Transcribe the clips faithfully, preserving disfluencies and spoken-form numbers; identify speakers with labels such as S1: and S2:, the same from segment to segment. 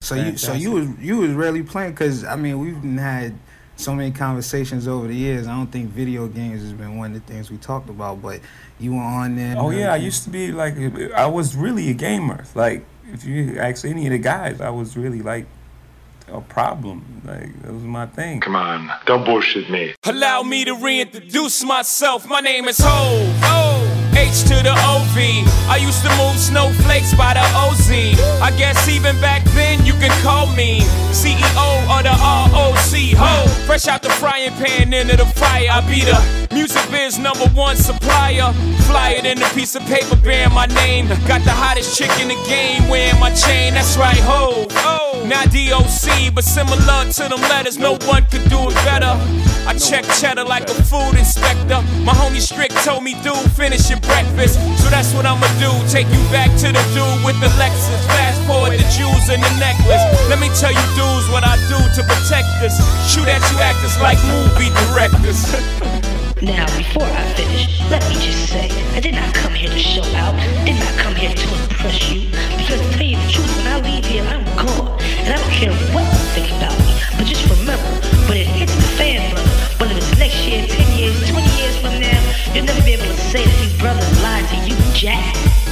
S1: So you, so you was you was really playing, because I mean we've had so many conversations over the years. I don't think video games has been one of the things we talked about, but you were on there.
S2: Oh yeah, I used to be like, I was really a gamer. Like if you ask any of the guys, I was really like a problem. Like that was my thing.
S3: Come on, don't bullshit me.
S4: Allow me to reintroduce myself. My name is Hov. Oh. H to the O V. I used to move snowflakes by the O Z. I guess even back then you can call me C E O of the R O C. Ho, fresh out the frying pan into the fire. I be the music biz number one supplier. Fly it in a piece of paper bearing my name. Got the hottest chick in the game wearing my chain. That's right, ho. Oh, not D O C, but similar to them letters. No one could do it better. I check cheddar like a food inspector. My homie Strick told me, dude, finish your breakfast. So that's what I'ma do. Take you back to the dude with the Lexus. Fast forward the jewels and the necklace. Let me tell you dudes what I do to protect us. Shoot at you actors like movie directors.
S5: Now, before I finish, let me just say, I did not come here to show out, did not come here to impress you, because to tell you the truth, when I leave here, I'm gone, and I don't care what you think about me, but just remember, when it hits the fan, brother, whether it's next year, ten years, twenty years from now, you'll never be able to say that these brothers lied to you, Jack.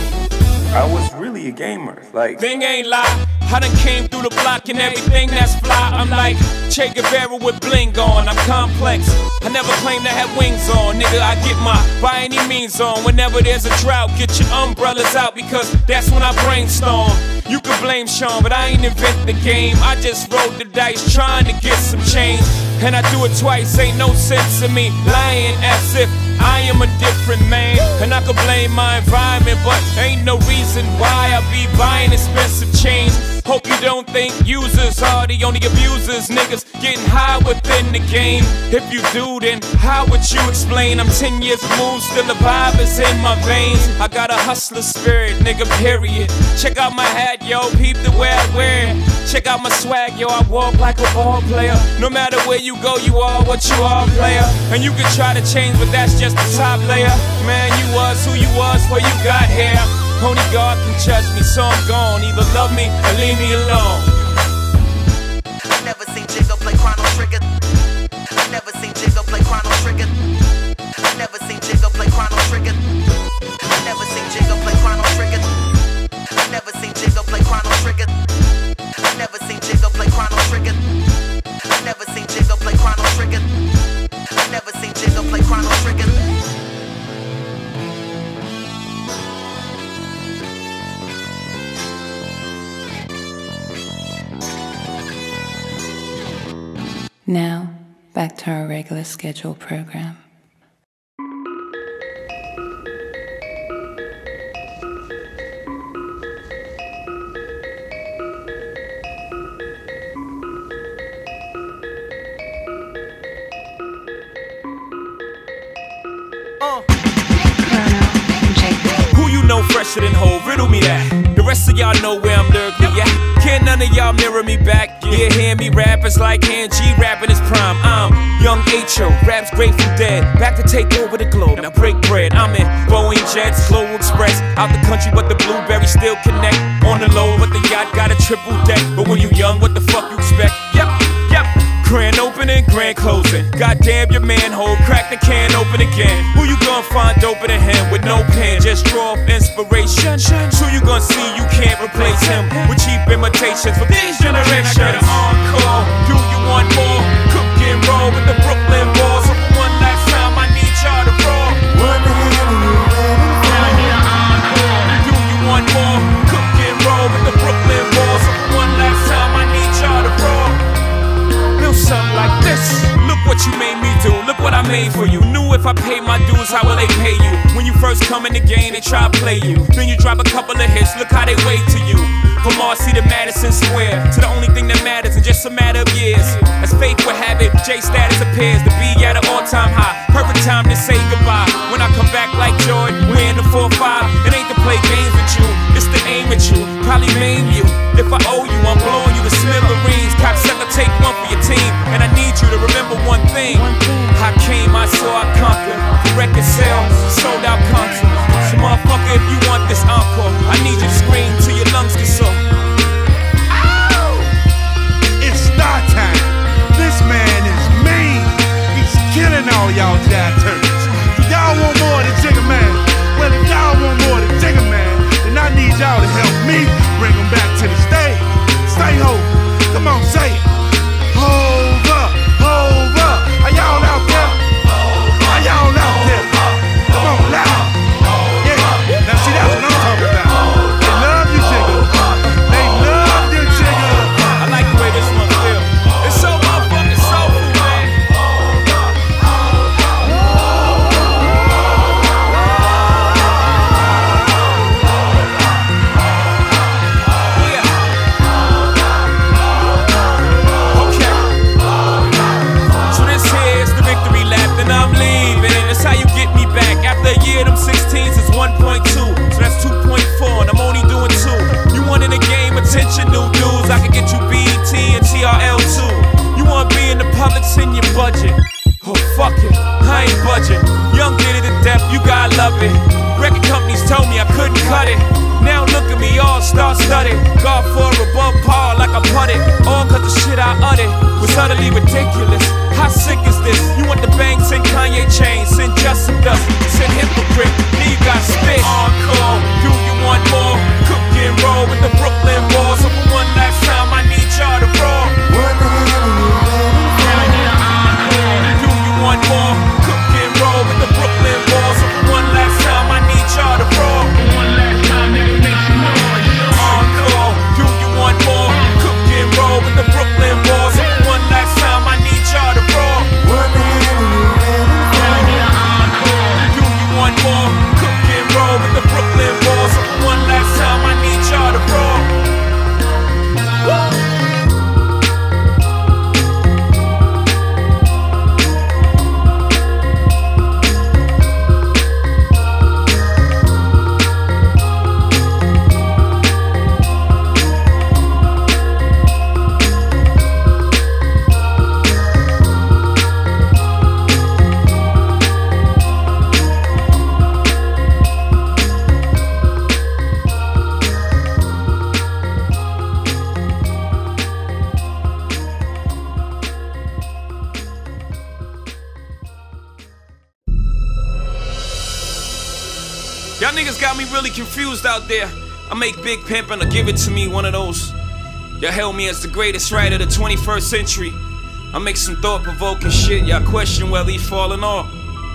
S2: I was really a gamer. Like,
S4: thing ain't lie. I done came through the block and everything that's fly. I'm like Che Guevara with bling on. I'm complex. I never claim to have wings on. Nigga, I get my by any means on. Whenever there's a drought, get your umbrellas out, because that's when I brainstorm. You can blame Sean, but I ain't invent the game. I just rolled the dice trying to get some change. And I do it twice, ain't no sense in me lying as if I am a different man. And I could blame my environment, but ain't no reason why I be buying expensive chains. Hope you don't think users are the only abusers. Niggas getting high within the game. If you do, then how would you explain? I'm ten years removed, still the vibe is in my veins. I got a hustler spirit, nigga, period. Check out my hat, yo, peep the way I wear it. Check out my swag, yo, I walk like a ball player. No matter where you go, you are what you are, player. And you can try to change, but that's just the top layer. Man, you was who you was before you got here. Only God can judge me, so I'm gone. Either love me or leave me alone.
S6: I never seen Jigga play Chrono Trigger. I never seen Jigga play Chrono Trigger. I never seen Jigga play Chrono Trigger. I never seen Jigga play Chrono Trigger. I never seen Jigga play Chrono Trigger. I never seen Jigga play Chrono Trigger. I never seen Jigga play Chrono Trigger. I never seen Jigga play Chrono Trigger.
S7: Now, back to our regular scheduled program.
S4: Who you know fresher than Hov? Riddle me that. The rest of y'all know where I'm lurking, yeah. Can't none of y'all mirror me back. Yeah, hear me rap, it's like Han G rapping his prime. I'm young H O, raps Grateful Dead. Back to take over the globe, now break bread. I'm in Boeing Jets, Global Express. Out the country, but the blueberries still connect. On the low, but the yacht got a triple deck. But when you young, what the fuck you expect? Yep, yep. Grand opening, grand closing. Goddamn your manhole, crack the can open again. Who you gonna find open in him with no pen? Just draw off inspiration. So you gonna see you can't replace him with cheap imitations for these generations. I got an encore. Do you want more? Cook and roll with the Brooklyn Balls. So for one last time, I need y'all to roll. One I need an encore. Do you want more? Cook and roll with the Brooklyn Balls. So for one last time, I need y'all to roll. Something like this. Look what you made me do. Look what I made for you. Knew if I paid my dues, how will they pay you? When you first come in the game, they try to play you. Then you drop a couple of hits. Look how they wait to you. From Marcy to Madison Square, to the only thing that matters in just a matter of years. As fate would have it, J status appears to be at an all-time high. Perfect time to say goodbye. When I come back like Jordan, we're in the four five. It ain't to play games with you, it's to aim at you. Probably maim you. If I owe you, I'm blowing you to smithereens. Cocksucker, take one for your team. And I need you to remember one thing. I came, I saw, I conquered. The record sales, sold out concert. So motherfucker, if you want this encore, I need you to scream till your lungs get sore. Ow!
S8: all y'all jive turkeys. Do y'all want more than Jigga Man? Well, if y'all want more than Jigga Man, then I need y'all to help me bring them back to the stage. Stay home. Come on, say it. Hold up, hold up. Are y'all out there? Are y'all out there? Come on, loud. Yeah, now see, that's what I'm talking about. They love you, Jigga. They love you, Jigga.
S4: I like the way this one feel. It's so motherfucking soulful, man. I'm leaving, that's how you get me back. After a year, them sixteens is one point two, so that's two point four, and I'm only doing two. You want in the game, attention, new dudes, I can get you B E T and T R L too. You want to be in the public, send your budget. Oh fuck it, I ain't budging. Young did it to death, you gotta love it. Record companies told me I couldn't cut it. Now look at me, all star-studded. God for above par like I putted. All cause the shit I uttered was utterly ridiculous. How sick is this? You want the bang, send Kanye chains, send Justin Dust, send Hypocrite, then you got spit. Encore, do you want more? Cook and roll with the Brooklyn Balls. So for one last time, I need y'all to roll. What the hell are you ready for? Do you want more? Cook and roll with the Brooklyn Balls. So for one last time, I need y'all to roll. One last time, nigga, make some noise. Encore, do you want more? Cook and roll with the Brooklyn Balls. So for one last time, I need y'all to roll. What the hell are you ready for? Do you want more? Cook and roll with the Brooklyn Balls. So for one last time, I need y'all to roll. Woo! Y'all niggas got me really confused out there. I make Big Pimpin' or Give It To Me, one of those. Y'all hail me as the greatest writer of the twenty-first century. I make some thought-provoking shit, y'all question whether he's falling off.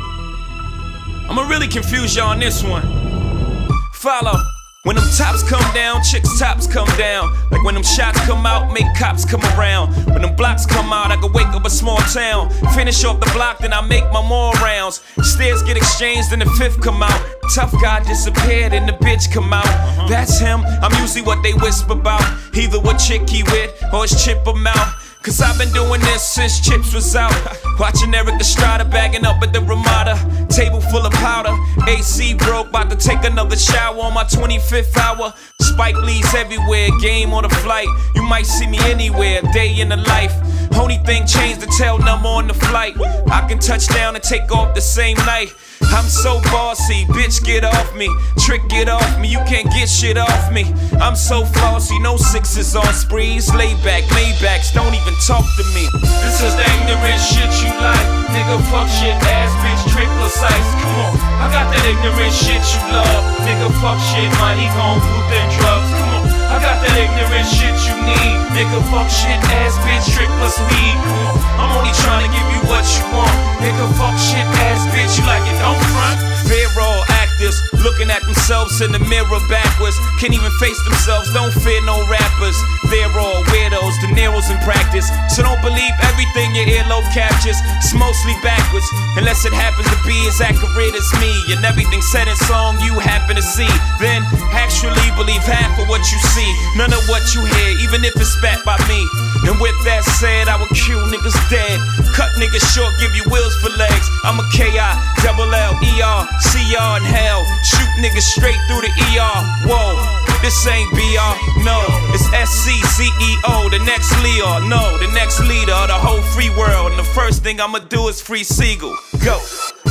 S4: I'ma really confuse y'all on this one. Follow. When them tops come down, chicks' tops come down. Like when them shots come out, make cops come around. When them blocks come out, I can wake up a small town. Finish off the block, then I make my more rounds. Stairs get exchanged, then the fifth come out. Tough guy disappeared and the bitch come out. That's him, I'm usually what they whisper about. Either what chick he with, or his chip him out. Cause I've been doing this since Chips was out. Watching Eric Estrada bagging up at the Ramada. Table full of powder, A C broke, about to take another shower on my twenty-fifth hour. Spike Lee's everywhere, game on the flight. You might see me anywhere, day in the life. Only thing changed, the tail number on the flight. I can touch down and take off the same night. I'm so bossy, bitch get off me. Trick get off me, you can't get shit off me. I'm so flossy, no sixes on sprees. Lay back, Maybachs, don't even talk to me. This is the ignorant shit you like. Nigga fuck shit, ass bitch, trick precise. Come on, I got that ignorant shit you love. Nigga fuck shit, money gon' booth and drugs. Come on, I got that ignorant shit you need. Nigga fuck shit, ass bitch, trick plus weed. Come on, I'm only trying to give you what you want. Nigga fuck shit, ass bitch, you like it, don't front. They're all actors, looking at themselves in the mirror backwards. Can't even face themselves, don't fear no rappers. They're all weirdos, De Niro's in practice. So don't believe everything your earlobe captures. It's mostly backwards, unless it happens to be as accurate as me. And everything said in song you happen to see. Then actually believe half of what you see, none of what you hear, even if it's spat by me. And with that said, I would kill niggas dead. Cut niggas short, give you wheels for legs. I'm a K I, double L, E R, C R in hell. Shoot niggas straight through the E R. Whoa, this ain't B R, no. It's S C C E O, the next Leo. No, the next leader of the whole free world. And the first thing I'ma do is free Siegel. Go.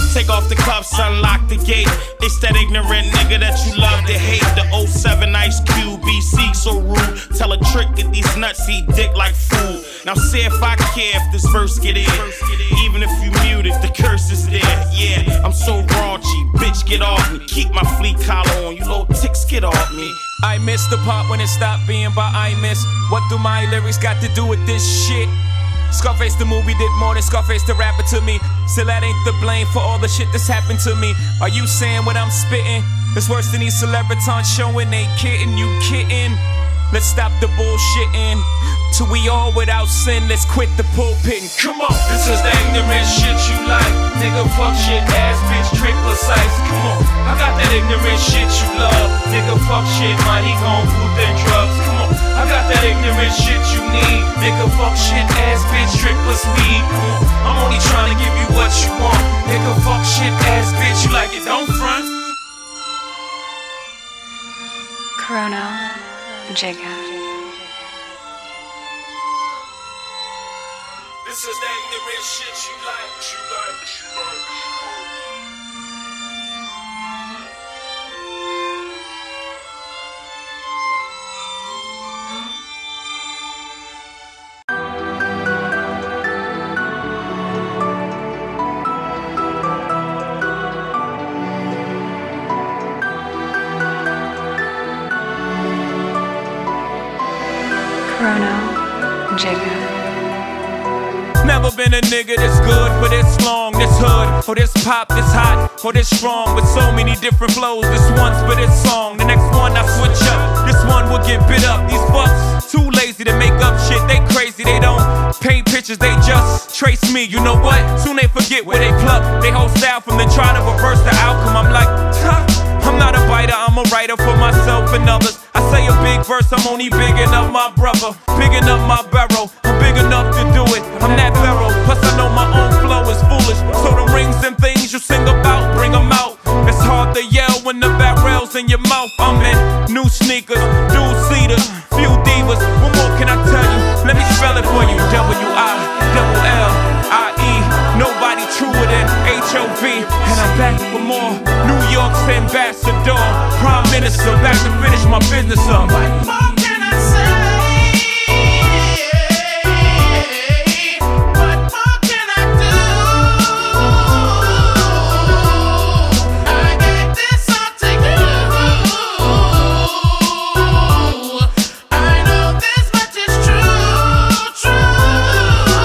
S9: Take off the cuffs, unlock the gate. It's that ignorant nigga that you love to hate. The oh seven Ice Cube, B C so rude. Tell a trick that these nuts eat dick like food. Now see if I care if this verse get in. Even if you mute it, the curse is there. Yeah, I'm so raunchy, bitch, get off me. Keep my fleet collar on, you little ticks, get off me.
S4: I miss the part when it stopped being by I miss. What do my lyrics got to do with this shit? Scarface the movie did more than Scarface the rapper to me. Still that ain't the blame for all the shit that's happened to me. Are you saying what I'm spitting? It's worse than these celebrities showing they kidding, you kidding? Let's stop the bullshitting. Till we all without sin, let's quit the pulpit. Come on, this is the ignorant shit you like. Nigga, fuck shit, ass bitch, trick precise. Come on, I got that ignorant shit you love. Nigga, fuck shit, money gon' food and drugs. Come on, I got that ignorant shit you need. Nigga, fuck shit, ass bitch, trick plus weed. Come on, I'm only trying to give you what you want. Nigga, fuck shit, ass bitch, you like it, don't front.
S7: Corona, Jigga.
S4: This is the ignorant shit you like, you like, you like.
S7: Corona, Jigga.
S4: Never been a nigga this good for this long, this hood, or this pop, this hot, or this strong, with so many different flows. This one's for this song, the next one I switch up. This one will get bit up. These fucks too lazy to make up shit. They crazy, they don't paint pictures, they just trace me. You know what? Soon they forget where they pluck. They whole style from the trying to reverse the outcome. I'm like, huh? I'm not a biter, I'm a writer for myself and others. I say a big verse, I'm only big enough my brother, big enough my barrel. I'm big enough to do it, I'm that thorough. Plus I know my own flow is foolish. So the rings and things you sing about, bring them out. It's hard to yell when the barrel's in your mouth. I'm in new sneakers, dual seaters, few divas. What more can I tell you? Let me spell it for you. W I double L I E. Nobody truer than H O V. And I'm back for more. New York's ambassador, prime minister, back to finish my business up. What more can I say? What more can I do? I gave this all to you. I know this much is true, true.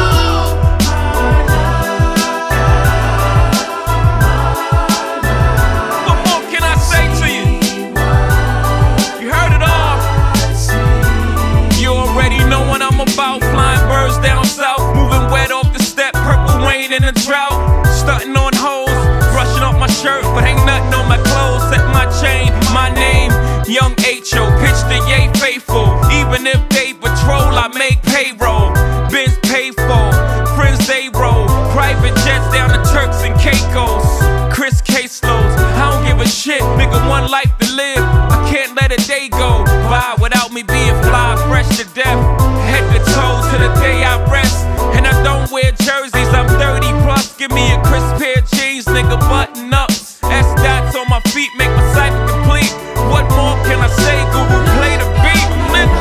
S4: What more can I say to you? You heard it all. You already know what I'm about. Flying birds down south, moving wet off the step, purple rain in the drought. Stunting on hoes, brushing off my shirt, but ain't nothing on my clothes. Set my chain, my name, Young H O. Pitch the yay faithful. Even if they patrol, I make payroll. Benz pay for, friends they roll. Private jets down to Turks and Caicos. Chris Caseloads, I don't give a shit. Nigga, one life to live. I can't let a day go by without me being fly, fresh to death. Head to toe to the day I rest. And I don't wear jerseys, I'm thirty plus. Give me a crisp pair of jeans, nigga, button ups. S dots on my feet make my cycle complete. What more can I say? Google play the beat, nigga.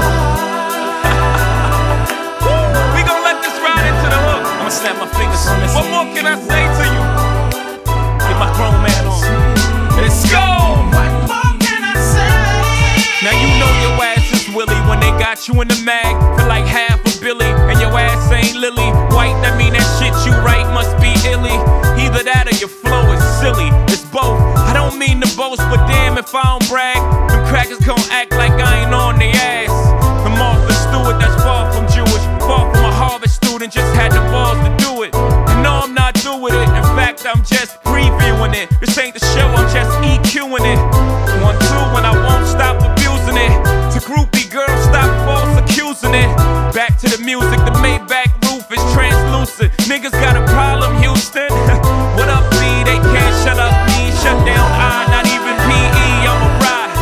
S4: We gon' let this ride into the hook. I'ma snap my fingers on this. What more can I say to you? Get my grown man on. Let's go. What more can I say? Now you know your ass is Willie when they got you in the mag for like half a Billy, and your ass ain't Lily White. That mean that shit you write must be illy. Either that or your flow is silly. It's both. I don't mean to boast, but damn if I don't brag, them crackers gon' act like I ain't on their ass. The Martha Stewart that's far from Jewish, far from a Harvard student, just had the balls to do it. And no, I'm not through with it. In fact, I'm just previewing it. This ain't the show, I'm just EQing it. One, two, when I won't stop abusing it. To groupie girls, stop false accusing it. Back to the music, the Maybach roof is translucent. Niggas got a problem, Houston. What up, B? They can't shut up me. Shut down I, not even P E. I'ma ride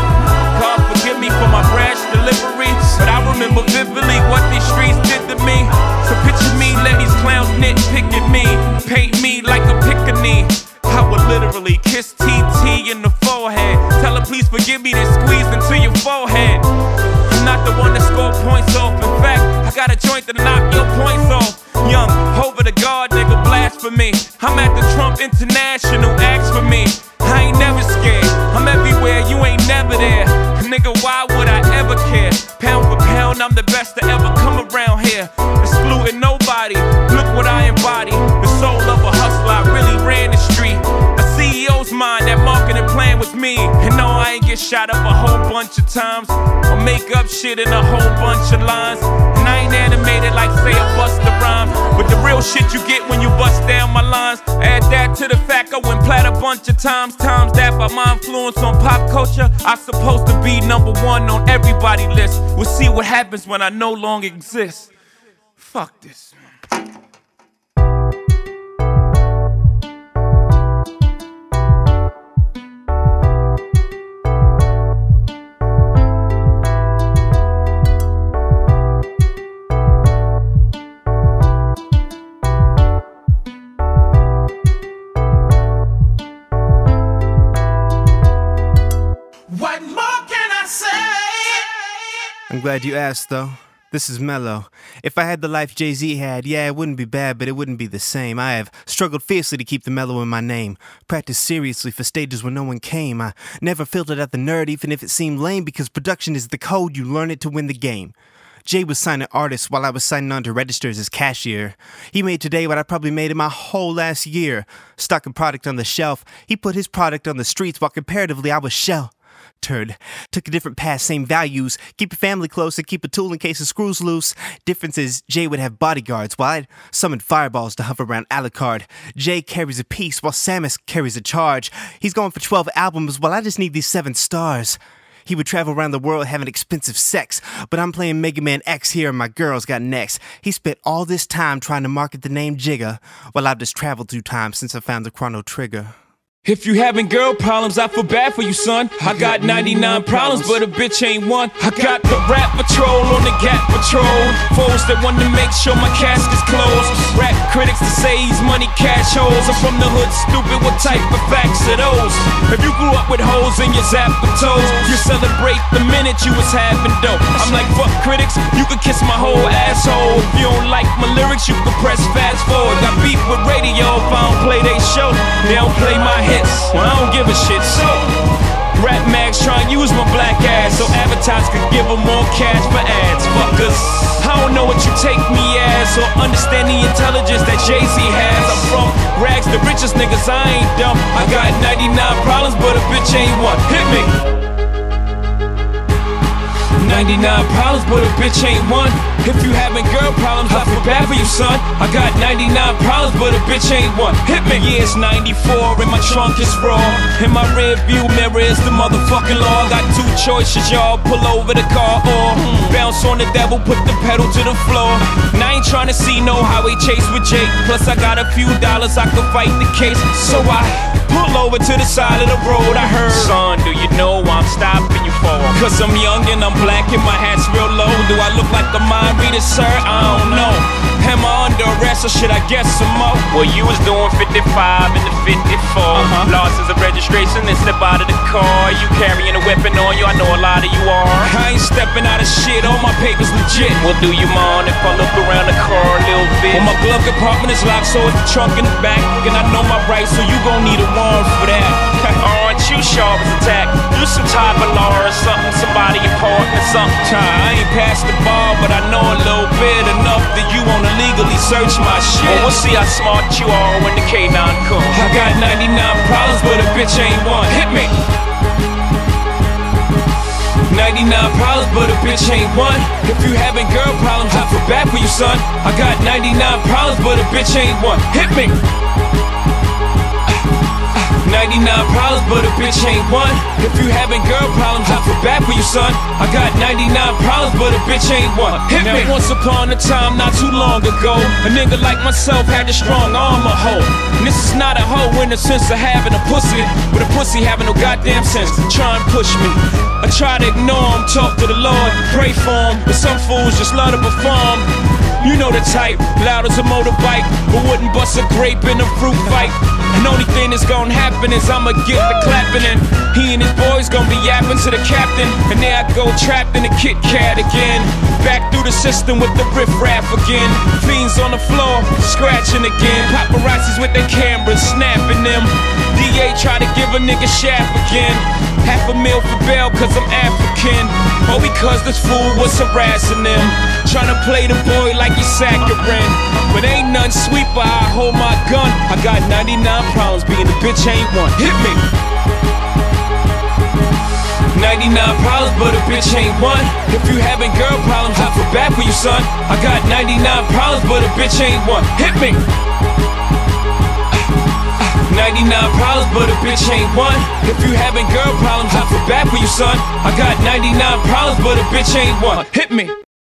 S4: to knock your points off. Young, over the guard, nigga, blasphemy. I'm at the Trump International, ask for me. I ain't never scared, I'm everywhere, you ain't never there. Nigga, why would I ever care? Pound for pound, I'm the best to ever come around here. Excluding nobody, look what I embody. The soul of a hustler, I really ran the street. A C E O's mind, that marketing plan was me. And no, I ain't get shot up a whole bunch of times, or make up shit in a whole bunch of lines. And I ain't animated like say a Busta Rhymes, but the real shit you get when you bust down my lines. Add that to the fact I went plat a bunch of times. Times that by my influence on pop culture, I supposed to be number one on everybody's list. We'll see what happens when I no longer exist. Fuck this.
S10: I'm glad you asked, though. This is Mello. If I had the life Jay-Z had, yeah, it wouldn't be bad, but it wouldn't be the same. I have struggled fiercely to keep the mellow in my name. Practiced seriously for stages where no one came. I never filtered out the nerd, even if it seemed lame, because production is the code, you learn it to win the game. Jay was signing artists while I was signing on to registers as cashier. He made today what I probably made in my whole last year. Stocking product on the shelf, he put his product on the streets while comparatively I was shell. Turd. Took a different path, same values. Keep your family close and keep a tool in case the screws loose. Difference is, Jay would have bodyguards while I'd summon fireballs to hover around Alucard. Jay carries a piece while Samus carries a charge. He's going for twelve albums while I just need these seven stars. He would travel around the world having expensive sex, but I'm playing Mega Man X here and my girls got next. He spent all this time trying to market the name Jigga, while I've just traveled through time since I found the Chrono Trigger.
S4: If you having girl problems, I feel bad for you, son. I got ninety-nine problems, but a bitch ain't one. I got the rap patrol on the Gap Patrol. Foes that want to make sure my casket's closed. Rap critics to say he's money cash holes. I'm from the hood, stupid, what type of facts are those? If you grew up with holes in your zapper toes, you celebrate the minute you was having dope. I'm like, fuck critics, you can kiss my whole asshole. If you don't like my lyrics, you can press fast forward. Got beef with radio if I don't play they show. They don't play my hits. Well, I don't give a shit, so rap mags try and use my black ass so advertisers could give them more cash for ads. Fuckers, I don't know what you take me as or understand the intelligence that Jay-Z has. I'm from rags, the richest niggas, I ain't dumb. I got ninety-nine problems, but a bitch ain't one. Hit me. ninety-nine problems, but a bitch ain't one. If you having girl problems, I feel bad for you, son. I got ninety-nine problems, but a bitch ain't one. Hit me. Yeah, it's ninety-four, and my trunk is raw. In my rear view mirror is the motherfucking law. Got two choices, y'all. Pull over the car or bounce on the devil, put the pedal to the floor. And I ain't trying to see no highway chase with Jake. Plus, I got a few dollars, I could fight the case. So I pull over to the side of the road. I heard, son, do you know I'm stopping you for? Cause I'm young and I'm black and my hat's real low. Do I look like a mind reader, sir? I don't know. Am I under arrest or should I guess some more?
S11: Well, you was doing fifty-five and the fifty-four. Uh-huh. Losses of registration and step out of the car. You carrying a weapon on you, I know a lot of you are.
S4: I ain't stepping out of shit, all my papers legit.
S11: Well, do you mind if I look around the car a little bit?
S4: Well, my glove compartment is locked, so it's the trunk in the back. And I know my rights, so you gon' need a warrant for that.
S11: Aren't you sharp as a tack? You some type of law or something, somebody important or something.
S4: I ain't past the bar, but I know a little bit enough that you wanna legally search my shit.
S11: Well, we'll see how smart you are when the K nine comes.
S4: I got ninety-nine problems, but a bitch ain't one. Hit me. ninety-nine problems, but a bitch ain't one. If you having girl problems, I feel bad for you, son. I got ninety-nine problems, but a bitch ain't one. Hit me. ninety-nine problems, but a bitch ain't one. If you having girl problems, I feel bad for you, son. I got ninety-nine problems, but a bitch ain't one. Hit me. Now, once upon a time, not too long ago, a nigga like myself had a strong arm, a hoe. And this is not a hoe in the sense of having a pussy, but a pussy having no goddamn sense. Try and push me. I try to ignore him, talk to the Lord, pray for him, but some fools just love to perform. You know the type, loud as a motorbike, but wouldn't bust a grape in a fruit fight. And only thing that's gonna happen is I'ma get the clapping, and he and his boys gonna be yapping to the captain. And there I go, trapped in a Kit Kat again. Back through the system with the riff-raff again. Fiends on the floor, scratching again. Paparazzis with their cameras, snapping them. D A try to give a nigga shaft again. Half a meal for bail cause I'm African. Or because this fool was harassing them. Tryna play the boy like he's saccharine. But ain't none sweet, but I hold my gun. I got ninety-nine problems, being the bitch ain't one. Hit me! ninety-nine problems, but a bitch ain't one. If you having girl problems, I feel bad for you, son. I got ninety-nine problems, but a bitch ain't one. Hit me! ninety-nine problems, but a bitch ain't one. If you having girl problems, I feel bad for you, son. I got ninety-nine problems, but a bitch ain't one. Hit me!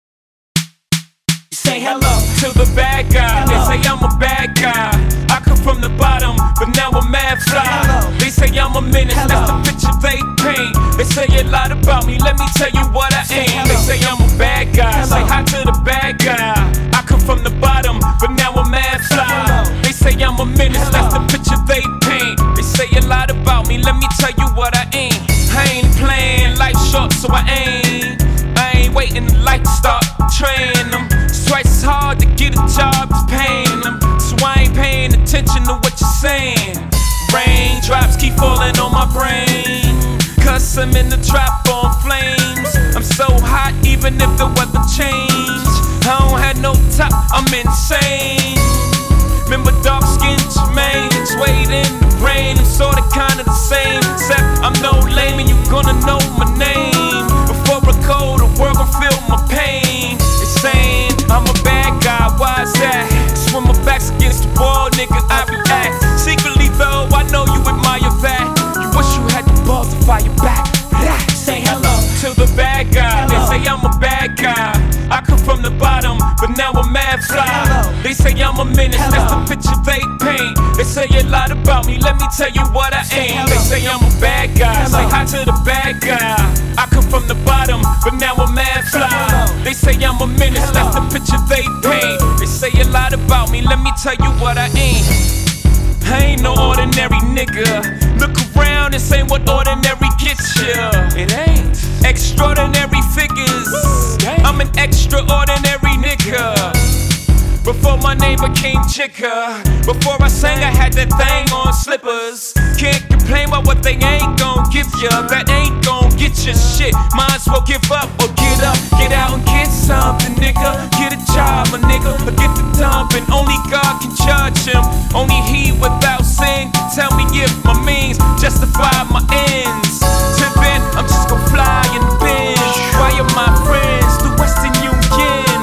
S4: Say hello to the bad guy. They say I'm a bad guy. I come from the bottom, but now I'm mad fly. They say I'm a menace, that's the picture they paint. They say a lot about me, let me tell you what I ain't. They say I'm a bad guy, say hi to the bad guy. I come from the bottom, but now I'm mad fly. They say I'm a menace, that's the picture they paint. They say a lot about me, let me tell you what I ain't. I ain't playing, life short, so I ain't. I ain't waiting to life to start training them. It's twice as hard to get a job as paying them. So I ain't paying attention to what you're saying. Raindrops keep falling on my brain, cause I'm in the trap on flames. I'm so hot even if the weather change. I don't have no top, I'm insane. Remember dark skin Jermaine, it's weighed in the brain. It's sorta kinda the same, except I'm no lame and you gonna know my name. Before I go, the world gon' feel my pain. They saying I'm a bad guy, why is that? It's when my back's against the wall, nigga, I react. Secretly though, I know you admire that. You wish you had the balls to fire back. Say hello to the bad guy. They say I'm a bad guy. I come from the bottom, but now I'm mad fly. They say I'm a menace, that's the picture they paint. They say a lot about me, let me tell you what I ain't. They say I'm a bad guy, say hi to the bad guy. I come from the bottom, but now I'm mad fly. They say I'm a menace, that's the picture they paint. They say a lot about me, let me tell you what I ain't. I ain't no ordinary nigga. Look around and say what ordinary gets ya. It ain't extraordinary figures. I'm an extraordinary nigga. Before my name became Jigga, before I sang I had that thing on slippers. Can't complain about what they ain't gon' give ya. That ain't gon' get ya shit. Might as well give up or get up. Get out and get something, nigga. Get a job, my nigga, or get the dumping. Only God can judge him. Only he without sin can tell me if my means justify my ends. Till then, I'm just gon' fly in the Benz. Wire my friends through Western Union.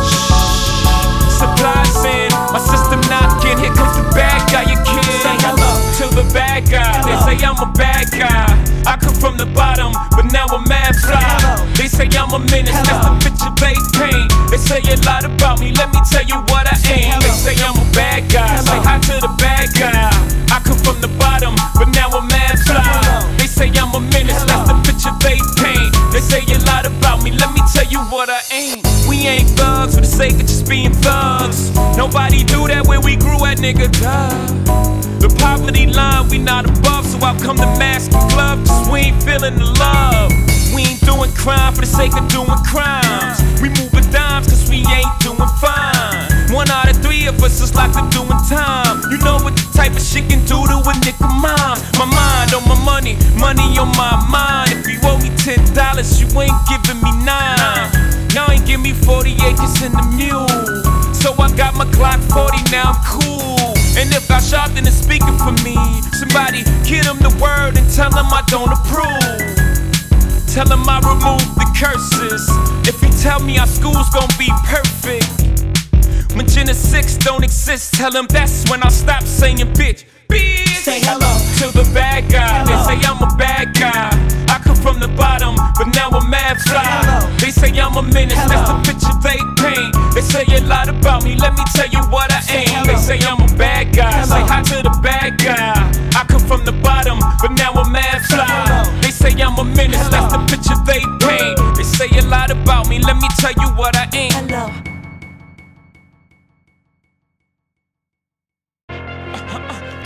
S4: Supplies in, my system knocking. Here comes the bad guy again. Say hello to the bad guy. They say I'm a bad guy. I come from the bottom, but now I'm mad fly. They say I'm a menace, that's the picture they paint. They say a lot about me, let me tell you what I ain't. They say I'm a bad guy, say hi to the bad guy. I come from the bottom, but now I'm mad fly. They say I'm a menace, that's the picture they paint. They say a lot about me, let me tell you what I ain't. We ain't thugs for the sake of just being thugs. Nobody do that where we grew at, nigga, duh. The poverty line we not above, so I've come to mask and glove, cause we ain't feeling the love. We ain't doing crime for the sake of doing crimes. We moving dimes cause we ain't doing fine. One out of three of us is locked up doing time. You know what the type of shit can do to a nigga mind. My mind on my money, money on my mind. If you owe me ten dollars, you ain't giving me nine. Y'all ain't give me forty acres in the mule. So I got my Glock forty, now I'm cool. And if I shot, then it's speaking for me. Somebody give them the word and tell them I don't approve. Tell him I remove the curses. If he tell me our school's gon' be perfect, when Gen six don't exist, tell him that's when I'll stop saying bitch. Bitch. Say hello to the bad guy. They say I'm a bad guy. I come from the bottom, but now I'm mad fly. They say I'm a menace, that's the picture they paint. They say a lot about me, let me tell you what I ain't. They say I'm a bad guy, say hi to the bad guy. I come from the bottom, but now I'm mad fly. They say I'm a menace, that's the picture they paint. They say a lot about me, let me tell you what I ain't. Hello.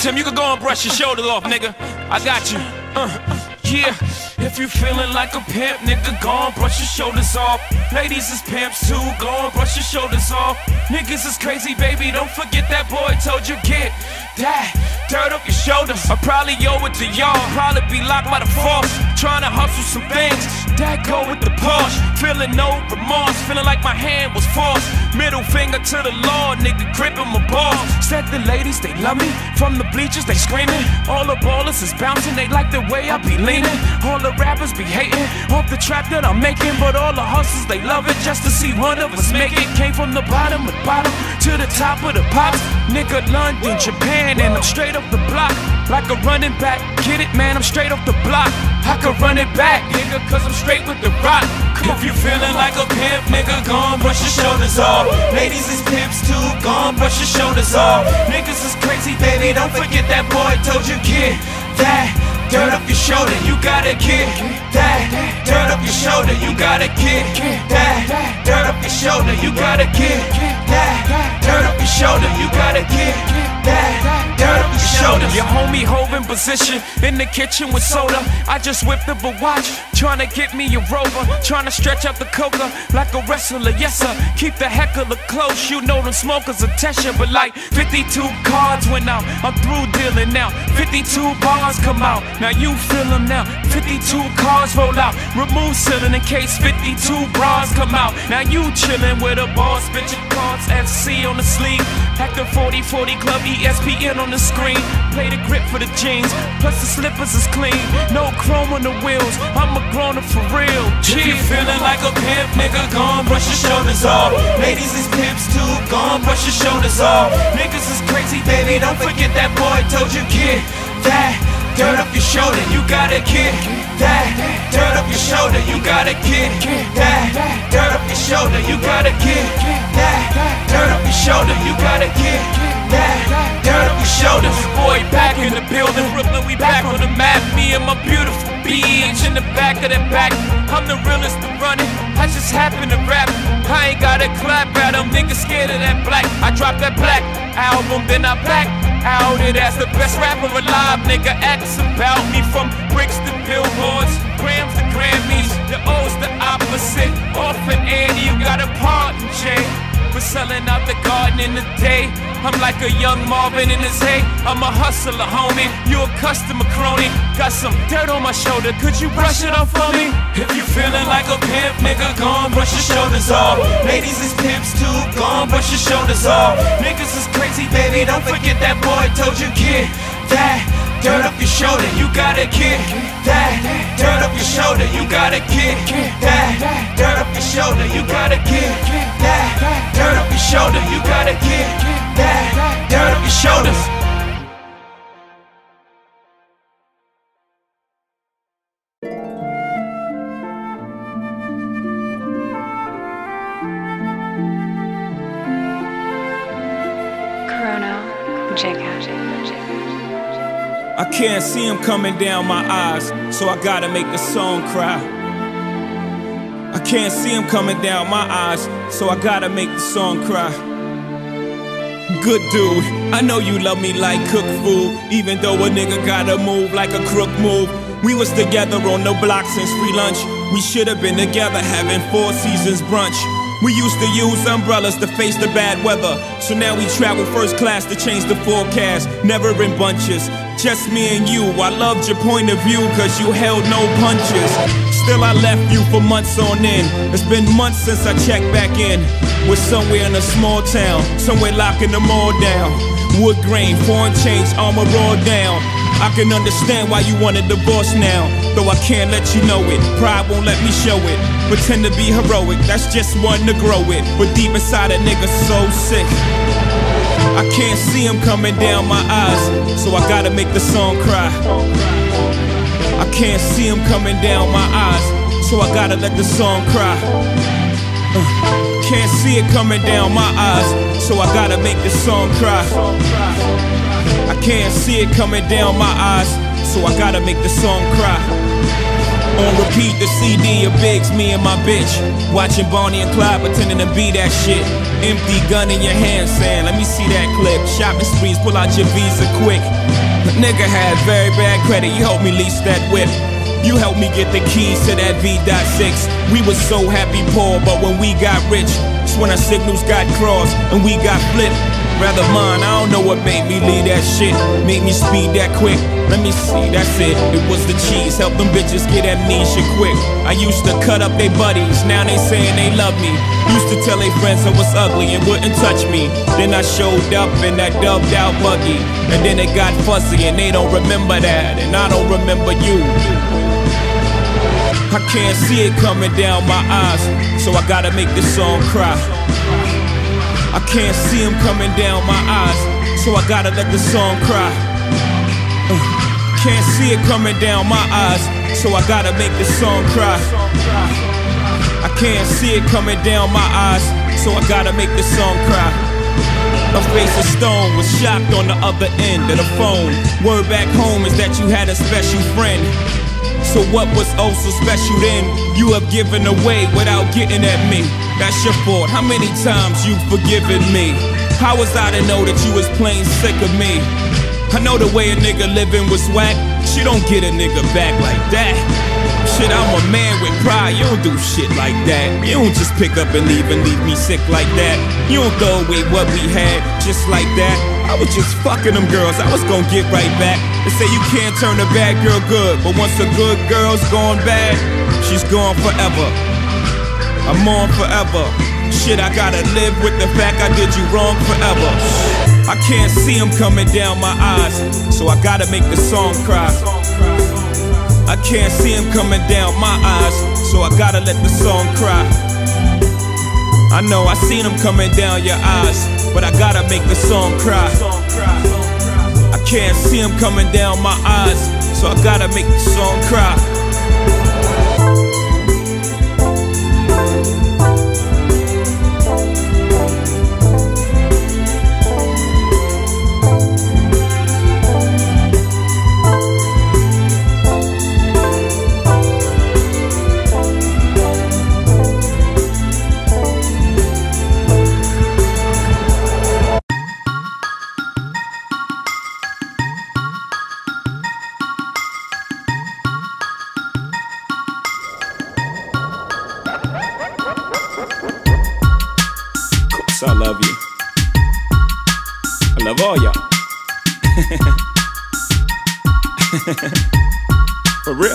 S4: Tim, you can go and brush your shoulders off, nigga. I got you. Uh, yeah. If you feeling like a pimp, nigga, go and brush your shoulders off. Ladies is pimps too, go and brush your shoulders off. Niggas is crazy, baby, don't forget that boy told you get that dirt off your shoulders. I probably owe it to y'all, probably be locked by the force. Trying to hustle some things, that go with the Porsche. Feeling no remorse, feeling like my hand was forced. Middle finger to the Lord, nigga, gripping my balls. Said the ladies, they love me, from the bleachers they screaming. All the ballers is bouncing, they like the way I be leaning. All the rappers be hating, off the trap that I'm making. But all the hustlers, they love it, just to see one of us make it. Came from the bottom of the bottom, to the top of the pops. Nigga, London, Japan, and I'm straight off the block. Like a running back, get it, man, I'm straight off the block. I can run it back, nigga, cause I'm straight with the rock. If you feeling like a pimp, nigga, go and brush your shoulders off. Ladies is pimps too, go and brush your shoulders off. Niggas is crazy, baby, don't forget that boy told you get that dirt off your shoulder, you gotta get that dirt off your shoulder, you gotta get that dirt off your shoulder, you gotta get that dirt off your shoulder, you gotta get that dirt off your shoulder. Your homie Hov in position in the kitchen with soda. I just whipped up a watch, trying to get me a rover, trying to stretch out the coca like a wrestler. Yes sir, keep the heckler close. You know them smokers will test you, but like fifty-two cards went out. I'm through dealing now. fifty-two bars come out. Now you feel them now. fifty-two cars roll out. Remove ceiling in case fifty-two bras come out. Now you chillin' with a boss, bitch your cards, F C on the sleeve. Active forty forty club, E S P N on the screen. Play the grip for the jeans, plus the slippers is clean. No chrome on the wheels, I'm a grown-up for real. If you feeling like a pimp, nigga, go and brush your shoulders off. Ladies is pimps too, go and brush your shoulders off. Niggas is crazy, baby, don't forget that boy told you get that dirt off your shoulder, you gotta get that dirt off your shoulder, you gotta get that dirt off your shoulder, you gotta get that dirt off your shoulder, you gotta get that dirt off your shoulder. Boy, back in the building, Brooklyn, we back on the map. Me and my beautiful bitch in the back of that back. I'm the realest to run it, I just happen to rap. I ain't gotta clap at them, niggas scared of that black. I dropped that black album, then I back out it as the best rapper alive. Nigga acts about me from bricks to billboards, grams to Grammys. The O's the opposite. Orphan Andy, you got a pardon, Jay. We're selling out the garden in the day. I'm like a young Marvin in his hay. I'm a hustler, homie. You a customer crony. Got some dirt on my shoulder. Could you brush it off for me? If you feeling like a pimp, nigga, go and brush your shoulders off. Ladies is pimps too, go and brush your shoulders off. Niggas is crazy, baby, don't forget that boy told you get that dirt off your shoulder, you gotta get that dirt off your shoulder, you gotta get that dirt off your shoulder, you gotta get that dirt off your shoulder, you gotta get that dirt off your shoulders.
S7: Chrono, check out.
S4: I can't see him coming down my eyes, so I gotta make the song cry. I can't see him coming down my eyes, so I gotta make the song cry. Good dude, I know you love me like cook food, even though a nigga gotta move like a crook move. We was together on the block since free lunch. We should've been together having Four Seasons brunch. We used to use umbrellas to face the bad weather, so now we travel first class to change the forecast. Never in bunches, just me and you. I loved your point of view cause you held no punches. Still I left you for months on end. It's been months since I checked back in. We're somewhere in a small town, somewhere locking them all down. Wood grain, foreign change, armor raw down. I can understand why you want a divorce now, though I can't let you know it. Pride won't let me show it. Pretend to be heroic, that's just one to grow it. But deep inside a nigga so sick. I can't see him coming down my eyes, so I gotta make the song cry. I can't see him coming down my eyes, so I gotta let the song cry. uh, Can't see it coming down my eyes, so I gotta make the song cry. I can't see it coming down my eyes, so I gotta make the song cry. On repeat, the C D of Biggs, me and my bitch. Watching Bonnie and Clyde pretending to be that shit. Empty gun in your hand saying, let me see that clip. Shopping sprees, pull out your Visa quick. The nigga had very bad credit, you helped me lease that whip. You helped me get the keys to that V six. We was so happy poor, but when we got rich, it's when our signals got crossed and we got flipped. Rather mine, I don't know what made me leave that shit. Made me speed that quick. Let me see, that's it. It was the cheese, help them bitches get amnesia quick. I used to cut up they buddies, now they saying they love me. Used to tell they friends I was ugly and wouldn't touch me. Then I showed up in that dubbed out buggy, and then it got fuzzy and they don't remember that, and I don't remember you. I can't see it coming down my eyes, so I gotta make this song cry. I can't see him coming down my eyes, so I gotta let the song cry. uh, Can't see it coming down my eyes, so I gotta make the song cry. I can't see it coming down my eyes, so I gotta make the song cry. A face of stone was shocked on the other end of the phone. Word back home is that you had a special friend. So what was oh so special then? You have given away without getting at me. That's your fault, how many times you've forgiven me? How was I to know that you was plain sick of me? I know the way a nigga living was whack. She don't get a nigga back like that. Shit, I'm a man with pride, you don't do shit like that. You don't just pick up and leave and leave me sick like that. You don't throw away what we had just like that. I was just fucking them girls, I was gonna get right back. They say you can't turn a bad girl good, but once a good girl's gone bad, she's gone forever. I'm on forever. Shit, I gotta live with the fact I did you wrong forever. I can't see him coming down my eyes, so I gotta make the song cry. I can't see him coming down my eyes, so I gotta let the song cry. I know I seen him coming down your eyes, but I gotta make the song cry. I can't see him coming down my eyes, so I gotta make the song cry. I love you. I love all y'all. For real.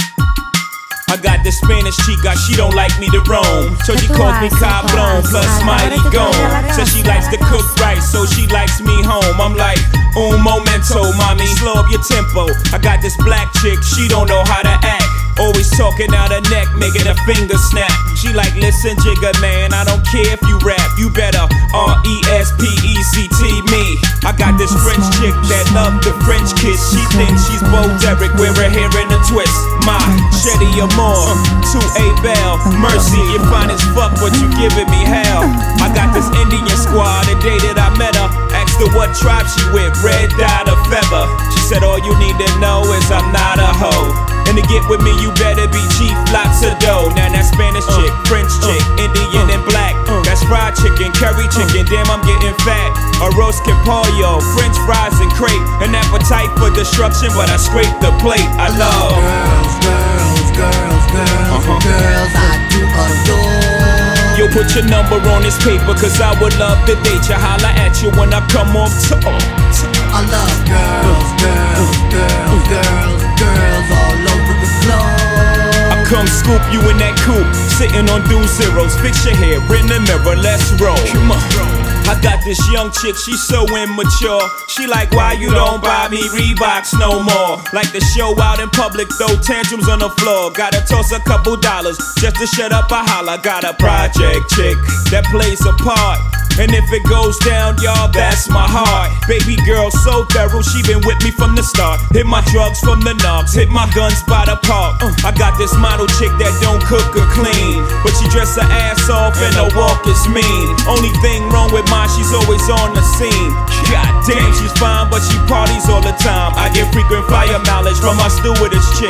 S4: I got this Spanish chica, she don't like me to roam, so she calls me Cablon plus Mighty Gone. Says she likes to cook right, so she likes me home. I'm like, un momento, mommy, slow up your tempo. I got this black chick, she don't know how to act. Always talking out her neck, making her finger snap. She like, listen, Jigga man, I don't care if you rap. You better R E S P E C T me. I got this French chick that love the French kiss. She thinks she's Bo Derek, wear her hair in a twist. My Shetty Amore, to a bell. Mercy, you fine as fuck, but you giving me hell. I got this Indian squad, the day that I met her. Asked her what tribe she with, red dye or feather. She said all you need to know is I'm not a hoe. And to get with me, you better be chief, lots of dough. Now that Spanish chick, French chick, Indian and black. That's fried chicken, curry chicken, damn I'm getting fat. Arroz con pollo, French fries and crepe. An appetite for destruction, but I scrape the plate. I love
S6: girls, girls, girls, girls, uh-huh. girls I do adore.
S4: Yo, put your number on this paper, cause I would love to date you. Holla at you when I come off top.
S6: I love girls, girls, girls, girls, girls all over the floor.
S4: I come scoop you in that coupe, sitting on dual zeros. Fix your hair in the mirror, let's roll. Come on. I got this young chick, she's so immature. She like, why you don't buy me Reeboks no more? Like to show out in public, throw tantrums on the floor. Gotta toss a couple dollars just to shut up a holler. Got a project chick that plays a part, and if it goes down, y'all, that's my heart. Baby girl so thorough, she been with me from the start. Hit my drugs from the knobs, hit my guns by the park. uh, I got this model chick that don't cook or clean, but she dress her ass off and her walk is mean. Only thing wrong with mine, she's always on the scene. God damn, she's fine, but she parties all the time. I get frequent fire mileage from my stewardess chick.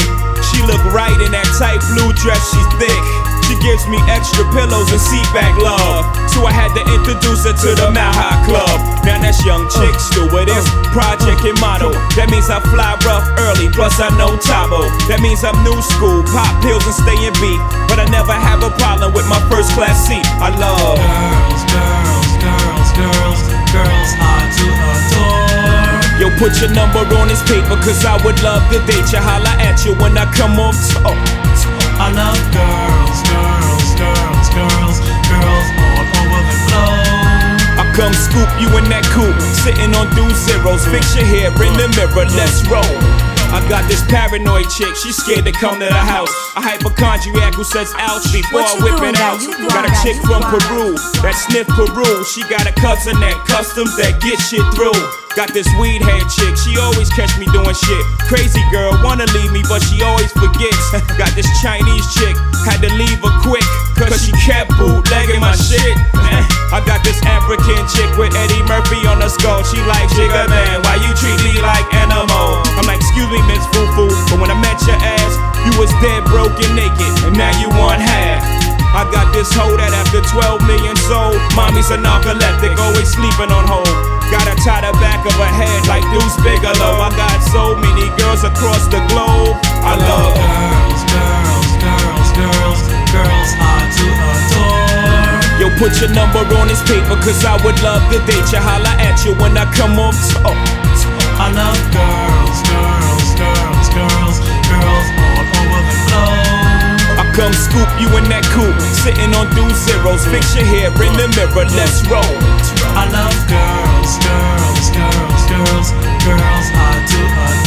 S4: She look right in that tight blue dress, she's thick. She gives me extra pillows and seat back love. So I had to introduce her to the Mile High Club. Now that's young chick stewardess, project and motto. That means I fly rough early, plus I know Tabo. That means I'm new school, pop pills and stay in beat. But I never have a problem with my first class seat. I love
S12: girls, girls, girls, girls, girls hard to adore.
S4: Yo, put your number on this paper, cause I would love to date you. Holla at you when I come off top.
S12: I love girls, girls, girls, girls, girls all over the globe.
S4: I come scoop you in that coupe, sitting on two zeros. Fix your hair in the mirror, let's roll. I got this paranoid chick, she's scared to come to the house. A hypochondriac who says ouch before I whip it out. Got a chick from Peru that sniff Peru. She got a cousin that customs that get shit through. Got this weed head chick, she always catch me doing shit. Crazy girl, wanna leave me, but she always forgets. Got this Chinese chick, had to leave her quick, cause she kept bootlegging my shit. I got this African chick with Eddie Murphy on the skull. She like, Jigga man, why you treat me like animal? I'm like, excuse me, Miss Foo-Foo, but when I met your ass, you was dead, broken, naked, and now you want half. I got this hoe that after twelve million sold, mommy's a narcoleptic, always sleeping on hold. Gotta tie the back of her head like Deuce Bigelow. I got so many girls across the globe. I love
S12: girls, girls, girls, girls, girls hard to adore.
S4: Yo, put your number on this paper, cause I would love to date you. Holla at you when I come off top.
S12: I love girls, girls, girls, girls, girls all over the globe.
S4: I come scoop you in that coupe, sitting on two zeros. Fix your hair in the mirror, let's roll.
S12: I love girls, girls, girls, girls, girls hard to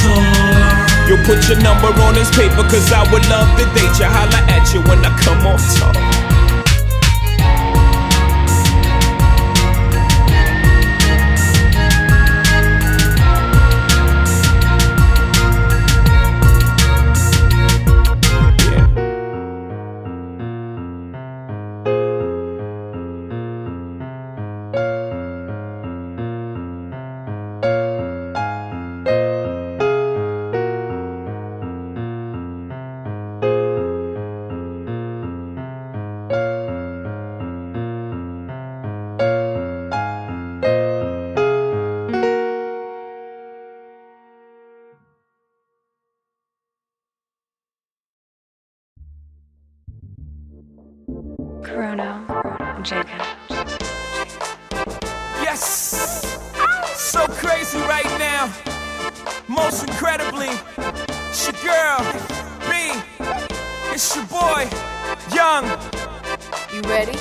S12: adore.
S4: Yo, put your number on this paper, cause I would love to date you. Holla at you when I come off top.
S7: Chrono, Jacob.
S4: Yes! So crazy right now. Most incredibly, it's your girl, B. It's your boy, Young.
S13: You ready?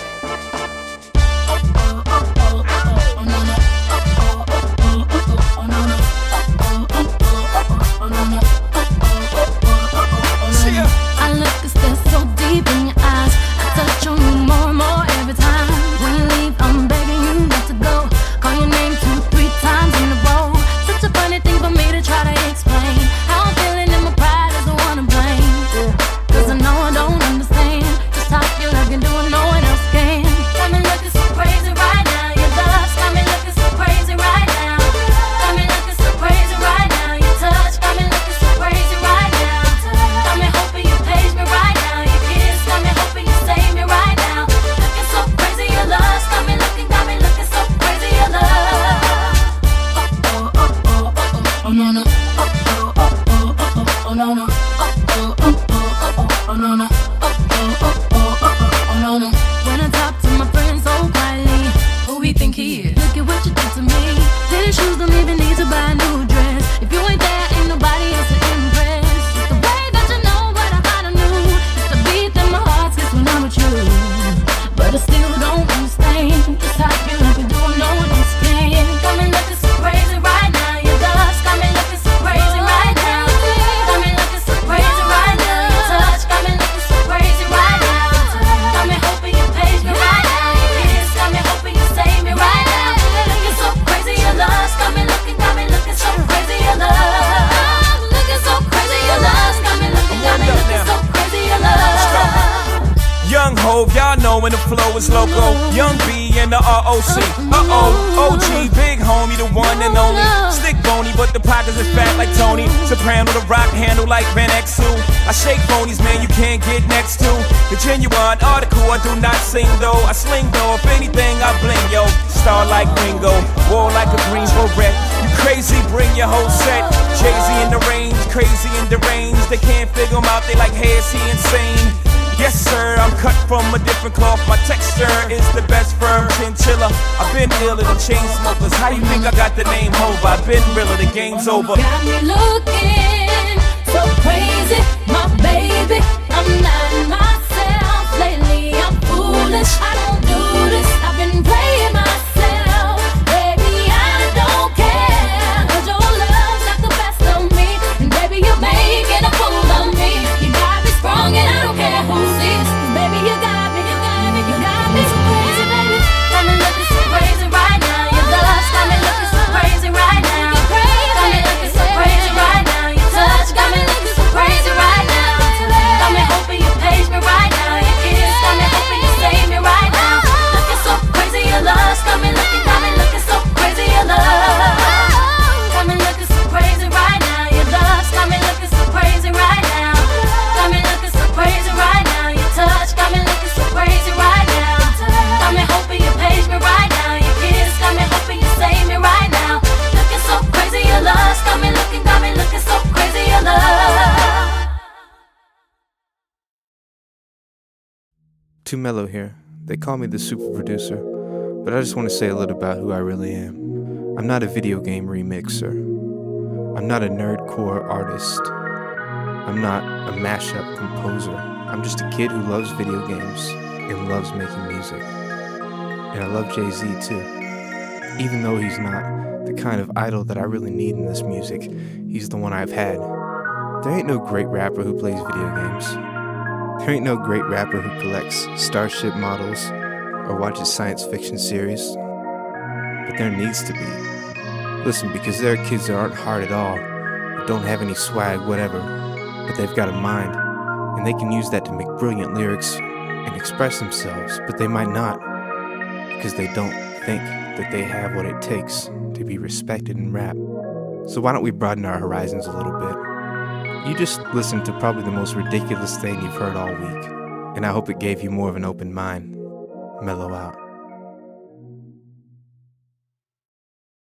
S14: I look 'cause they're so deep in your eyes. I touch on you more and more every time. When you leave, I'm begging you not to go. Call your name two, three times in a row. Such a funny thing for me to try to explain. How I'm feeling and my pride is the one to blame. Yeah. 'Cause I know I don't understand just how you like and doing no one else can. Got me looking so crazy right now. Your love's got me looking so crazy right now. Got me looking so crazy right now. Your touch got me looking so crazy right now. Got me hoping you page me right now. Your kiss got me hoping you save me right now. Looking so crazy, your love's got me looking, got me looking so crazy, your love. Oh oh oh oh oh oh oh no no. Oh oh oh oh oh oh oh no no. Oh oh oh oh oh oh oh no no. Oh oh oh oh oh oh oh no no. When I talk to my friends so quietly, who we think he is? Look at what you did to me. Tennis shoes don't even need to buy a new dress. If you ain't there, ain't nobody else to impress. It's the way that you know what I kinda knew. It's the beat that my heart skips when I'm with you. But I still don't understand just how you like and doing no one else can. Got me looking so crazy right now. Your love's got me looking so crazy right now. Got me looking so crazy right now. Your touch got me looking so crazy right now. Got me hoping you page me right now. Your kiss got me hoping you save me right now. Looking so crazy, your love's got me looking, got me looking so crazy, your love.
S4: know when the flow is loco. Young B and the R O C. Uh-oh, O G, big homie, the one and only. Stick bony, but the pockets is fat like Tony. Soprano, the rock handle like Van Exel. I shake phonies, man, you can't get next to. The genuine article, I do not sing though. I sling though, if anything, I bling, yo. Star like Ringo, war like a green beret. You crazy, bring your whole set. Jay-Z in the range, crazy in the range. They can't figure him out, they like, hey, is he insane? Yes, sir, I'm cut from a different cloth. My texture is the best firm chinchilla. I've been ill in the chain smokers. How you think I got the name Hov? I've been realer, the game's over.
S14: Got me looking so crazy, my baby. I'm not myself lately. I'm foolish. I don't do this. I've been playing myself, baby. I don't care. 'Cause your love's got the best of me, and baby, you're making a fool of me. You got me sprung, and I don't care who sees. Baby, you got me, you got me, you got me so crazy, baby. Got me looking so crazy right now. Your love's got me looking so crazy right now. Got me looking so crazy right now. Your touch got me looking so crazy right now. Got me hoping you page me right now. Your kiss got me hoping you save me right now. Looking so crazy, your love's got me looking, got me looking so crazy, your love. Got me looking so crazy right now. Your love's got me looking so crazy right now. Got me looking so crazy right now. Your touch got me looking so crazy right now. Got me hoping you page me right now. Your kiss got me hoping you save me right now. Looking so crazy, your love's got me looking, got me looking so crazy, your love.
S10: Too Mellow here. They call me the super producer, but I just want to say a little about who I really am. I'm not a video game remixer. I'm not a nerdcore artist. I'm not a mashup composer. I'm just a kid who loves video games and loves making music. And I love Jay-Z too. Even though he's not the kind of idol that I really need in this music, he's the one I've had. There ain't no great rapper who plays video games. There ain't no great rapper who collects Starship models or watches science fiction series. But there needs to be. Listen, because there are kids that aren't hard at all, that don't have any swag, whatever, but they've got a mind, and they can use that to make brilliant lyrics and express themselves, but they might not, because they don't think that they have what it takes to be respected in rap. So why don't we broaden our horizons a little bit? You just listened to probably the most ridiculous thing you've heard all week, and I hope it gave you more of an open mind. Mellow out.